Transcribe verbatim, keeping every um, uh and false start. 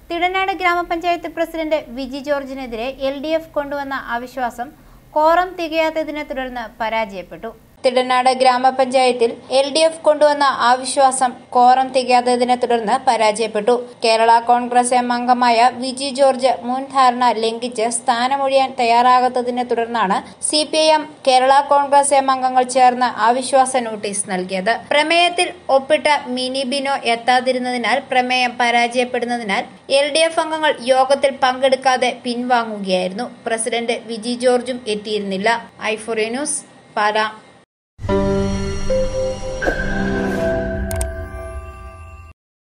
തിടനാട് ഗ്രാമപഞ്ചായത്ത് പ്രസിഡന്റ് വിജി ജോർജിനെതിരെ L D F കൊണ്ടുവന്ന അവിശ്വാസം കോറം തികയാത്തതിനെ തുടർന്ന് പരാജയപ്പെട്ടു. തിടനാട് ഗ്രാമപഞ്ചായത്തിൽ എൽ ഡി എഫ് കൊണ്ടുവന്ന അവിശ്വാസം കോറം തികയാത്തതിനെ തുടർന്ന് പരാജയപ്പെട്ടു. കേരള കോൺഗ്രസ് എം അംഗമായ വിജി ജോർജ് മുൻധാരണ ലംഘിച്ച് സ്ഥാനമൊഴിയാൻ തയ്യാറാകാത്തതിനെ തുടർന്നാണ് C P I M Kerala Congress M അംഗങ്ങൾ ചേർന്ന് അവിശ്വാസ നോട്ടീസ് നൽകിയത്. പ്രമേയത്തിൽ ഒപ്പിട്ട മിനി ബിനോ എത്താതിരുന്നതിനാൽ പ്രമേയം പരാജയപ്പെടുന്നതിനാൽ എൽ ഡി എഫ് അംഗങ്ങൾ യോഗത്തിൽ പങ്കെടുക്കാതെ പിൻവാങ്ങുകയായിരുന്നു. പ്രസിഡന്റ് വിജി ജോർജും എത്തിയിരുന്നില്ല. I four news, Pala.